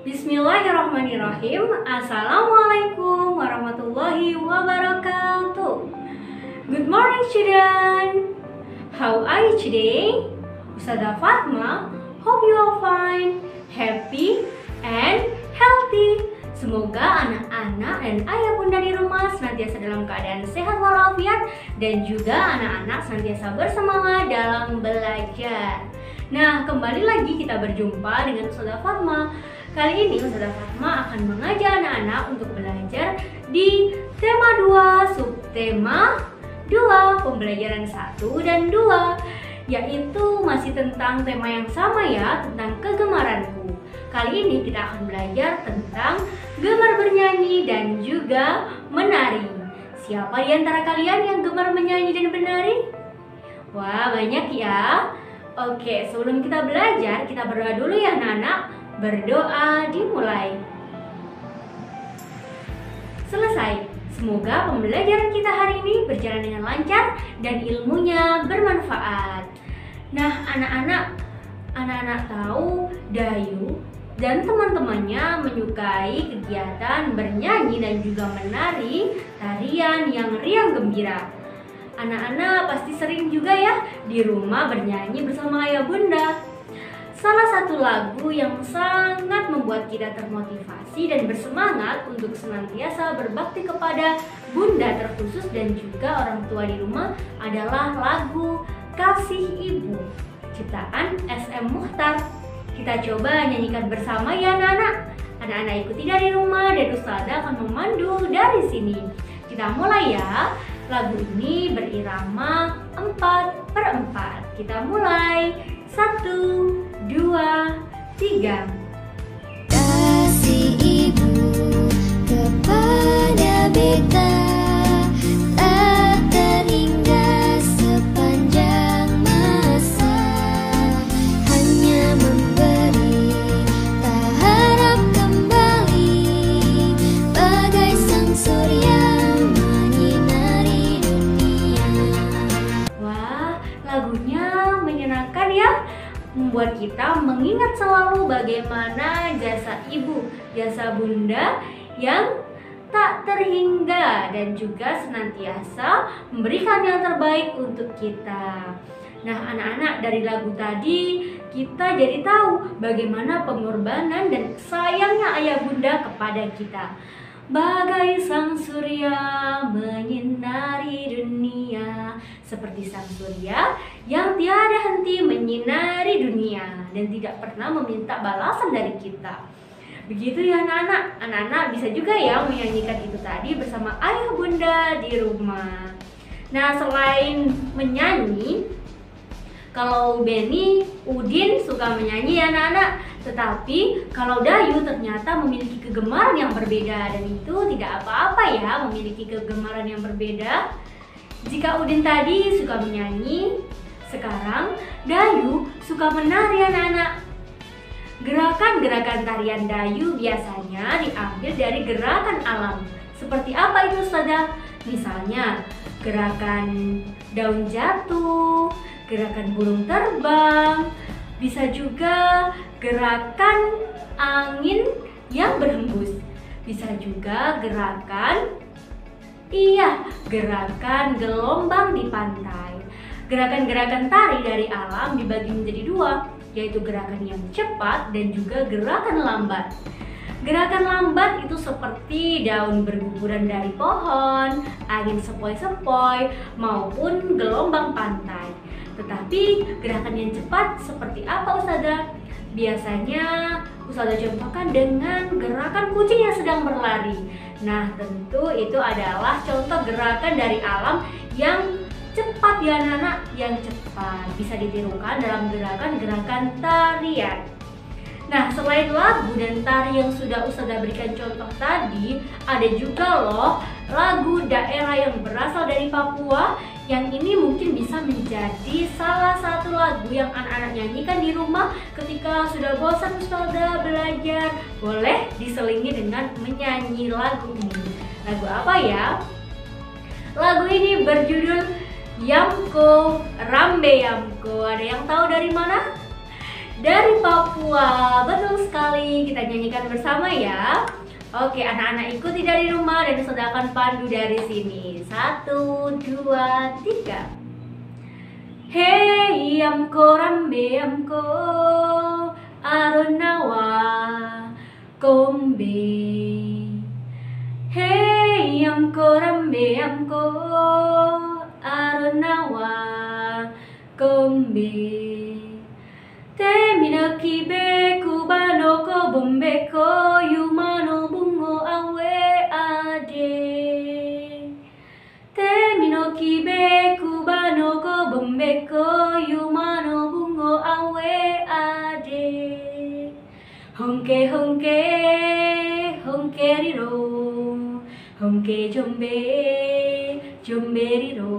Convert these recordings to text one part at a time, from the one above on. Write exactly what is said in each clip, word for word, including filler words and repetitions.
Bismillahirrahmanirrahim. Assalamualaikum warahmatullahi wabarakatuh. Good morning children. How are you today? Ustazah Fatma, hope you are fine, happy and healthy. Semoga anak-anak dan ayah bunda di rumah senantiasa dalam keadaan sehat walafiat dan juga anak-anak senantiasa bersemangat dalam belajar. Nah, kembali lagi kita berjumpa dengan Ustazah Fatma. Kali ini Ustazah Fatma akan mengajak anak-anak untuk belajar di tema dua, subtema dua, pembelajaran satu dan dua, yaitu masih tentang tema yang sama ya, tentang kegemaranku. Kali ini kita akan belajar tentang gemar bernyanyi dan juga menari. Siapa di antara kalian yang gemar menyanyi dan menari? Wah, banyak ya. Oke, sebelum kita belajar, kita berdoa dulu ya anak-anak. Berdoa dimulai. Selesai. Semoga pembelajaran kita hari ini berjalan dengan lancar dan ilmunya bermanfaat. Nah, anak-anak, anak-anak tahu Dayu dan teman-temannya menyukai kegiatan bernyanyi dan juga menari tarian yang riang gembira. Anak-anak pasti sering juga ya di rumah bernyanyi bersama ayah bunda. Salah satu lagu yang sangat membuat kita termotivasi dan bersemangat untuk senantiasa berbakti kepada bunda terkhusus dan juga orang tua di rumah adalah lagu Kasih Ibu, ciptaan S M Muchtar. Kita coba nyanyikan bersama ya anak-anak. Anak-anak ikuti dari rumah dan Ustazah akan memandu dari sini. Kita mulai ya. Lagu ini berirama empat per empat. Kita mulai. Satu, dua, tiga. Kasih ibu kepada beta tak terhingga sepanjang masa, hanya memberi tak harap kembali, bagai sang surya menyinari dunia. Wah, lagunya menyenangkan ya, membuat kita mengingat selalu bagaimana jasa ibu, jasa bunda yang tak terhingga dan juga senantiasa memberikan yang terbaik untuk kita. Nah, anak-anak, dari lagu tadi kita jadi tahu bagaimana pengorbanan dan sayangnya ayah bunda kepada kita. Bagai sang surya menyinari dunia, seperti sang surya yang tiada henti menyinari dunia dan tidak pernah meminta balasan dari kita. Begitu ya anak-anak. Anak-anak bisa juga ya menyanyikan itu tadi bersama ayah bunda di rumah. Nah, selain menyanyi, kalau Benny, Udin suka menyanyi ya anak-anak. Tetapi kalau Dayu ternyata memiliki kegemaran yang berbeda, dan itu tidak apa-apa ya memiliki kegemaran yang berbeda. Jika Udin tadi suka menyanyi, sekarang Dayu suka menari anak-anak. Gerakan-gerakan tarian Dayu biasanya diambil dari gerakan alam. Seperti apa itu Ustazah? Misalnya gerakan daun jatuh, gerakan burung terbang, bisa juga gerakan angin yang berhembus, bisa juga gerakan iya, gerakan gelombang di pantai. Gerakan-gerakan tari dari alam dibagi menjadi dua, yaitu gerakan yang cepat dan juga gerakan lambat. Gerakan lambat itu seperti daun berguguran dari pohon, angin sepoi-sepoi, maupun gelombang pantai. Tetapi gerakan yang cepat seperti apa Ustazah? Biasanya Ustazah contohkan dengan gerakan kucing yang sedang berlari. Nah, tentu itu adalah contoh gerakan dari alam yang cepat ya anak-anak, yang cepat bisa ditirukan dalam gerakan-gerakan tarian. Nah, selain lagu dan tari yang sudah Ustazah berikan contoh tadi, ada juga loh lagu daerah yang berasal dari Papua, yang ini mungkin bisa menjadi salah satu lagu yang anak-anak nyanyikan di rumah ketika sudah bosan Ustazah belajar. Boleh diselingi dengan menyanyi lagu ini. Lagu apa ya? Lagu ini berjudul Yamko Rambe Yamko. Ada yang tahu dari mana? dari Papua. Betul sekali, kita nyanyikan bersama ya. Oke, anak-anak ikuti dari rumah dan Ustazah akan pandu dari sini. Satu, dua, tiga. Hey amko rambe amko aronawa kombe. Hey amko rambe amko aronawa kombe. Temi no kibe kubano ko bombe ko yumano bungo awe ade. Temi no kibe kubano ko bombe ko yumano bungo awe ade. Honke honke honke riro honke jombe jombe riro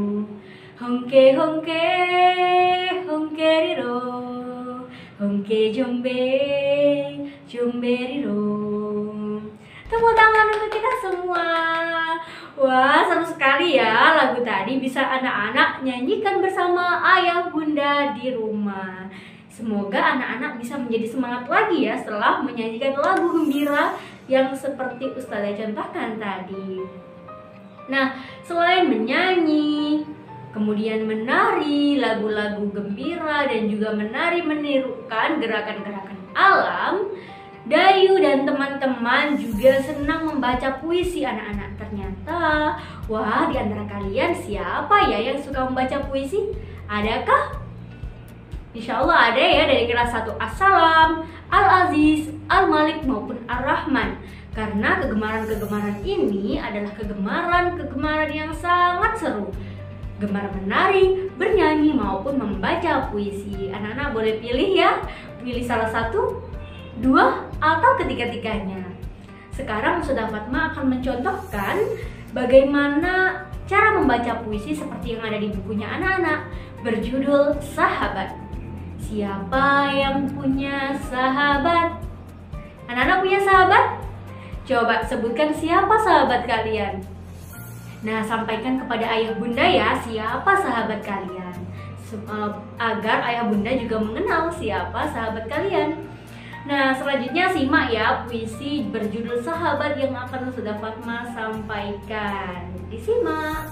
honke honke honke riro honke jombe jombe riro. Tepuk tangan untuk kita semua. Wah, seru sekali ya lagu tadi, bisa anak-anak nyanyikan bersama ayah bunda di rumah. Semoga anak-anak bisa menjadi semangat lagi ya setelah menyanyikan lagu gembira yang seperti Ustazah contohkan tadi. Nah, selain menyanyi, kemudian menari lagu-lagu gembira dan juga menari menirukan gerakan-gerakan alam, Dayu dan teman-teman juga senang membaca puisi anak-anak. Ternyata, wah, di antara kalian siapa ya yang suka membaca puisi? Adakah? Insya Allah ada ya dari kelas satu As-Salam, Al-Aziz, Al-Malik maupun Ar-Rahman. Karena kegemaran-kegemaran ini adalah kegemaran-kegemaran yang sangat seru. Gemar menari, bernyanyi maupun membaca puisi. Anak-anak boleh pilih ya, pilih salah satu, dua, atau ketiga-tiganya. Sekarang Ustazah Fatma akan mencontohkan bagaimana cara membaca puisi seperti yang ada di bukunya anak-anak, berjudul Sahabat. Siapa yang punya sahabat? Anak-anak punya sahabat? Coba sebutkan siapa sahabat kalian. Nah, sampaikan kepada ayah bunda ya siapa sahabat kalian, agar ayah bunda juga mengenal siapa sahabat kalian. Nah, selanjutnya simak ya puisi berjudul Sahabat yang akan Ustazah Fatma sampaikan. Disimak.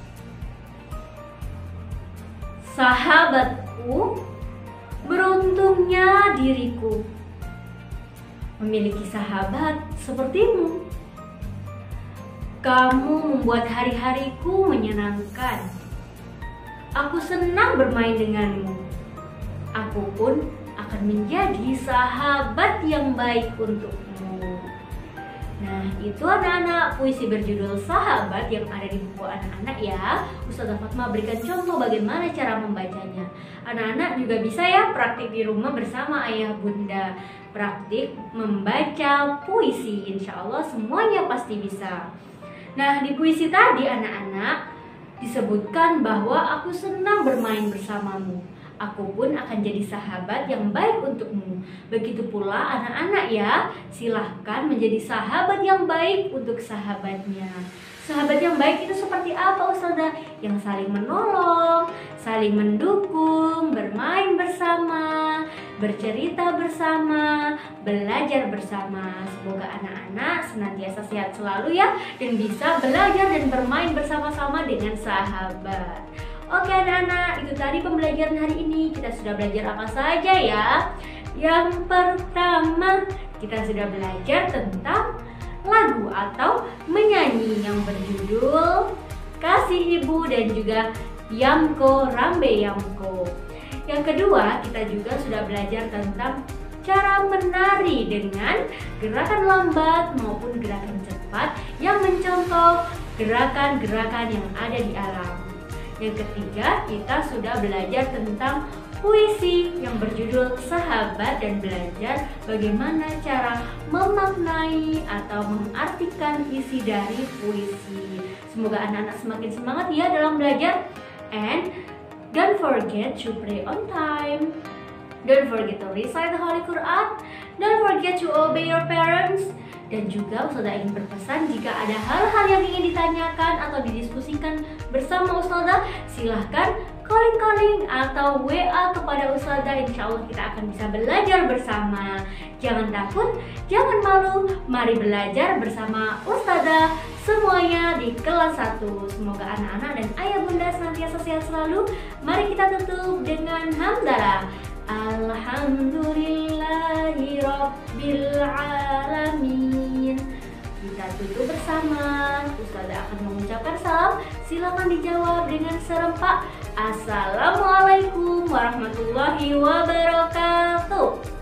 Sahabatku, beruntungnya diriku memiliki sahabat sepertimu. Kamu membuat hari-hariku menyenangkan. Aku senang bermain denganmu. Aku pun akan menjadi sahabat yang baik untukmu. Nah, itu anak-anak puisi berjudul Sahabat yang ada di buku anak-anak ya. Ustazah Fatma berikan contoh bagaimana cara membacanya. Anak-anak juga bisa ya praktik di rumah bersama ayah bunda. Praktik membaca puisi, insya Allah semuanya pasti bisa. Nah, di puisi tadi anak-anak disebutkan bahwa aku senang bermain bersamamu. Aku pun akan jadi sahabat yang baik untukmu. Begitu pula anak-anak ya, silahkan menjadi sahabat yang baik untuk sahabatnya. Sahabat yang baik itu seperti apa Ustazah? Yang saling menolong, saling mendukung, bermain bersama, bercerita bersama, belajar bersama. Semoga anak-anak senantiasa sehat selalu ya, dan bisa belajar dan bermain bersama-sama dengan sahabat. Oke anak-anak, itu tadi pembelajaran hari ini. Kita sudah belajar apa saja ya? Yang pertama, kita sudah belajar tentang lagu atau menyanyi yang berjudul Kasih Ibu dan juga Yamko Rambe Yamko. Yang kedua, kita juga sudah belajar tentang cara menari dengan gerakan lambat maupun gerakan cepat yang mencontoh gerakan-gerakan yang ada di alam. Yang ketiga, kita sudah belajar tentang puisi yang berjudul Sahabat dan belajar bagaimana cara memaknai atau mengartikan isi dari puisi. Semoga anak-anak semakin semangat ya dalam belajar. And don't forget to pray on time. Don't forget to recite the Holy Quran. Don't forget to obey your parents. Dan juga Ustazah ingin berpesan, jika ada hal-hal yang ingin ditanyakan atau didiskusikan bersama Ustazah, silahkan calling-calling atau W A kepada Ustazah. Insya Allah kita akan bisa belajar bersama. Jangan takut, jangan malu, mari belajar bersama Ustazah semuanya di kelas satu. Semoga anak-anak dan ayah bunda senantiasa sehat selalu. Mari kita tutup dengan hamdalah. Alhamdulillahi Rabbil Alamin. Kita tutup bersama. Ustazah akan mengucapkan salam. Silakan dijawab dengan serempak. Assalamualaikum warahmatullahi wabarakatuh.